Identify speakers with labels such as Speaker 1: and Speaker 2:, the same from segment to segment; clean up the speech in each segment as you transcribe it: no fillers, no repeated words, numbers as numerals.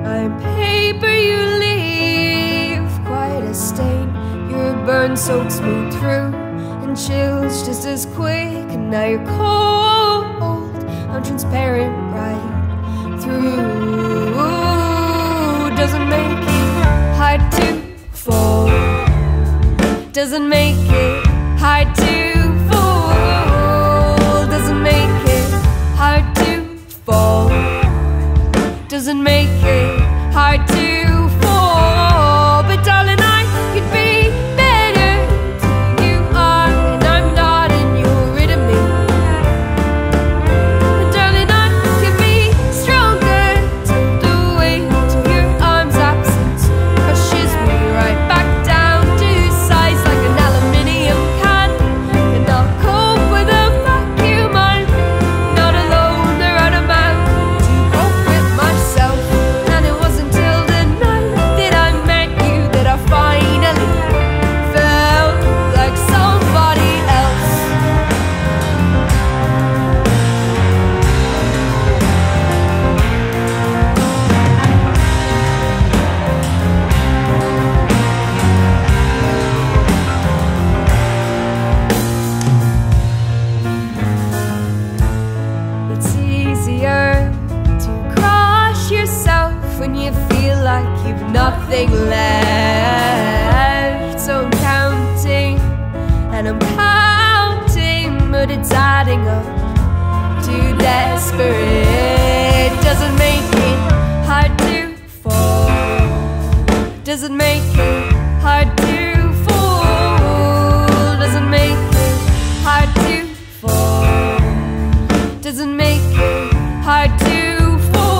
Speaker 1: I'm paper you leave, quite a stain. Your burn soaked smooth through, and chills just as quick. And now you're cold, I'm transparent right through. Doesn't make it hard to fall, doesn't make it hard to fall, doesn't make it hard to fall, doesn't make it hard to fall. But darling, I could be better than you are, and I'm not, and you're rid of me. But darling, I could be stronger till the weight of your arms' absence crushes me right back down to size like an aluminium can. And I'll cope with a vacuum. I'm not alone, they're out of mouth to cope with myself. And it wasn't till the night that I met you that I finally felt like somebody else. It's easier to crush yourself when you feel like you've nothing left. So I'm counting and I'm counting, but it's adding up too desperate. Doesn't make it hard to fall, doesn't make it hard to fall, doesn't make it hard to fall, doesn't make it hard to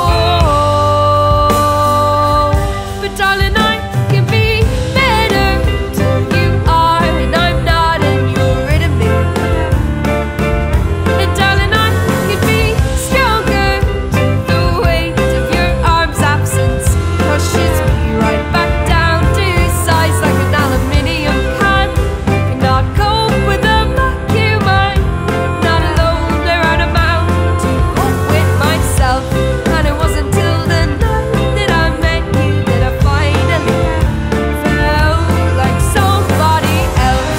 Speaker 1: fall. But darling, I can be better till you are, and I'm not, and you're rid of me. And darling, I can be stronger till the weight of your arms' absence crushes me right back down to size like an aluminium can. Cannot cope with a vacuum. I'm not alone, they're out of mouth to cope with myself. And it wasn't till the night that I met you that I finally felt like somebody else.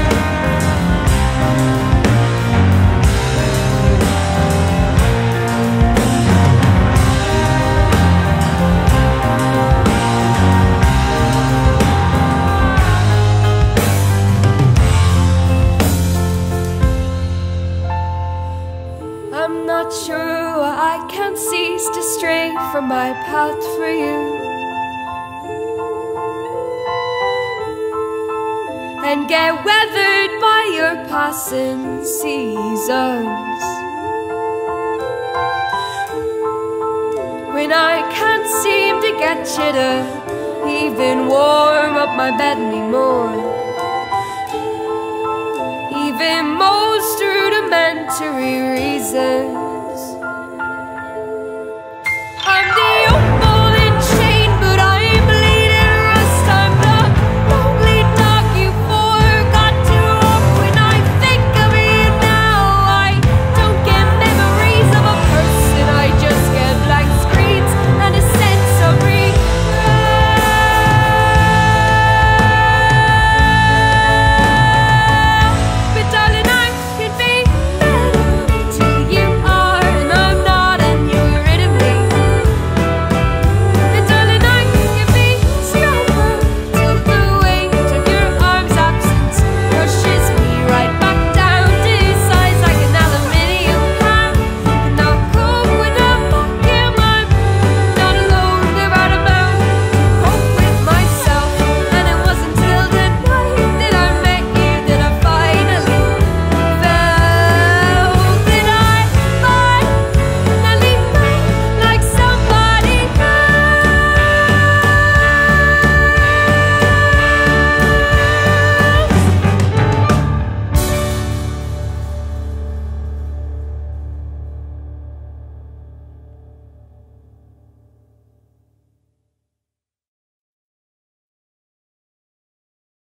Speaker 1: I'm not sure why I can't cease to stray from my path for you, and get weathered by your passing seasons. When I can't seem to get you to even warm up my bed anymore, even most rudimentary reasons